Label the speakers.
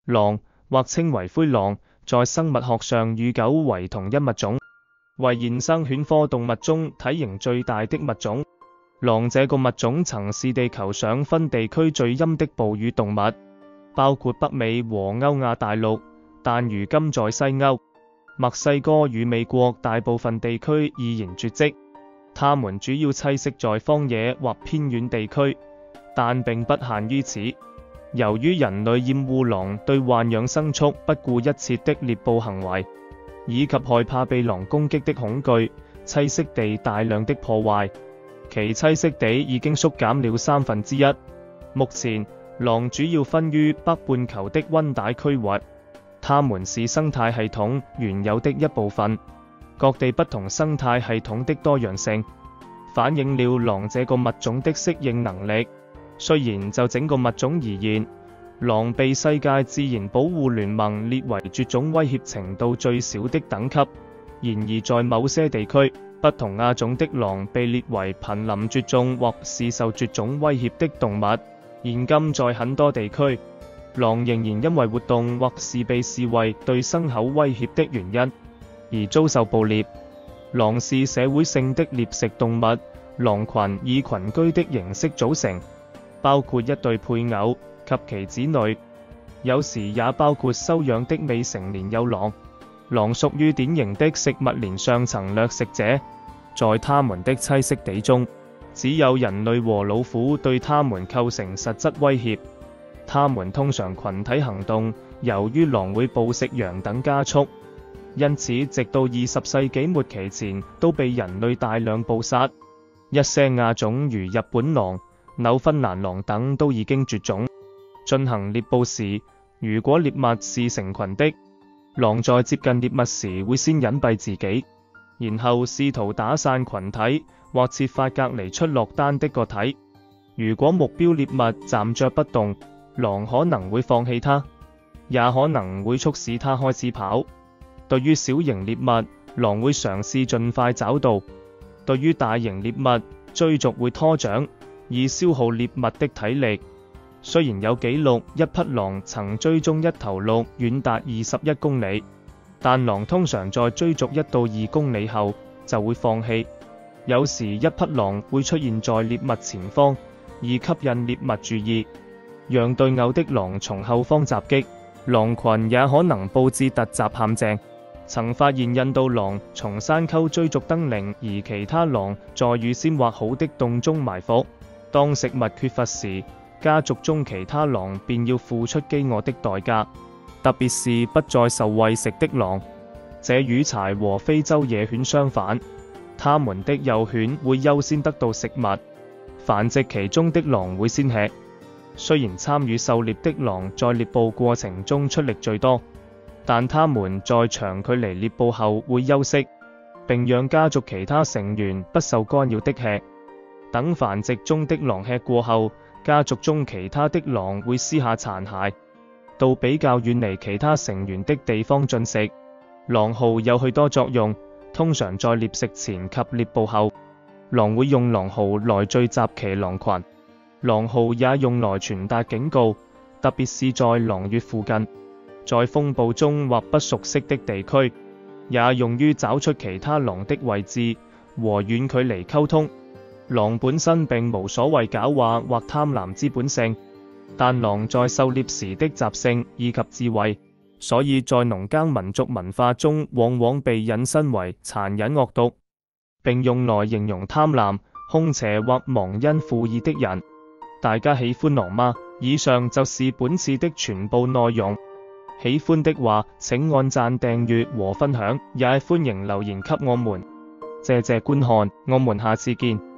Speaker 1: 狼或稱為灰狼，在生物學上與狗為同一物種，為現生犬科動物中體型最大的物種。狼這個物種曾是地球上分地區最陰的哺乳動物，包括北美和歐亞大陸，但如今在西歐、墨西哥與美國大部分地區已然絕跡。它們主要棲息在荒野或偏遠地區，但並不限於此。由於人類厭惡狼對豢養牲畜不顧一切的獵捕行為，以及害怕被狼攻擊的恐懼，棲息地大量的破壞，其棲息地已經縮減了1/3。目前，狼主要分於北半球的溫帶區域，它們是生態系統原有的一部分。各地不同生態系統的多樣性，反映了狼這個物種的適應能力。雖然就整個物種而言，狼被世界自然保護聯盟列為絕種威脅程度最小的等級，然而在某些地區，不同亞種的狼被列為瀕臨絕種或是受絕種威脅的動物。現今在很多地區，狼仍然因為活動或是被視為對牲口威脅的原因而遭受捕獵。狼是社會性的獵食動物，狼群以群居的形式組成，包括一對配偶及其子女，有時也包括收養的未成年幼狼。狼屬於典型的食物鏈上層掠食者，在它們的棲息地中，只有人類和老虎對它們構成實質威脅。它們通常群體行動，由於狼會捕食羊等家畜，因此直到20世紀末期前都被人類大量捕殺。一些亞種如日本狼、紐芬蘭狼等都已經絕種。進行獵捕時，如果獵物是成群的，狼在接近獵物時會先隱蔽自己，然後試圖打散群體或設法隔離出落單的個體。如果目標獵物站着不動，狼可能會放棄它，也可能會促使它開始跑。對於小型獵物，狼會嘗試盡快找到；對於大型獵物，追逐會拖長，以消耗獵物的體力。雖然有紀錄一匹狼曾追蹤一頭鹿遠達21公里，但狼通常在追逐1到2公里後就會放棄。有時一匹狼會出現在獵物前方，以吸引獵物注意，讓對偶的狼從後方襲擊。狼群也可能佈置突襲陷阱。曾發現印度狼從山溝追逐燈鈴，而其他狼在預先挖好的洞中埋伏。當食物缺乏時，家族中其他狼便要付出飢餓的代價，特別是不再受餵食的狼。這與柴和非洲野犬相反，它們的幼犬會優先得到食物，繁殖期中的狼會先吃。雖然參與狩獵的狼在獵捕過程中出力最多，但它們在長距離獵捕後會休息，並讓家族其他成員不受干擾的吃。等繁殖中的狼吃過後，家族中其他的狼會撕下殘骸，到比較遠離其他成員的地方進食。狼嚎有許多作用，通常在獵食前及獵捕後，狼會用狼嚎來聚集其狼群。狼嚎也用來傳達警告，特別是在狼穴附近，在風暴中或不熟悉的地區，也用於找出其他狼的位置和遠距離溝通。狼本身並無所謂狡猾或貪婪之本性，但狼在狩獵時的習性以及智慧，所以在農耕民族文化中往往被引申為殘忍惡毒，並用來形容貪婪、兇邪或忘恩負義的人。大家喜歡狼嗎？以上就是本次的全部內容。喜歡的話，請按讚、訂閱和分享，也歡迎留言給我們。謝謝觀看，我們下次見。